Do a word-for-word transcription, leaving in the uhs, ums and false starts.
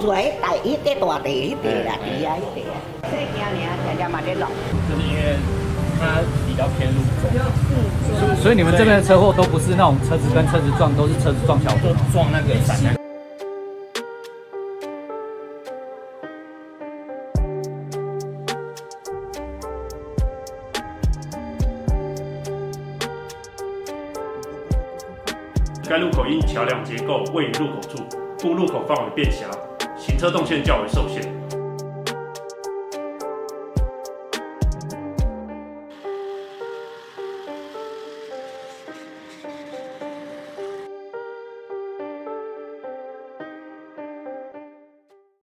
出来，迄大迄块大地，迄块啦，地啊，迄块啊，这惊尔，常常嘛在弄。 就是因为它比较偏路中， 所以你们这边的车祸都不是那种车子跟车子撞，都是车子撞桥就撞那个闪那个。 该路口因桥梁结构位于路口处，故路口范围变狭，行车动线较为受限。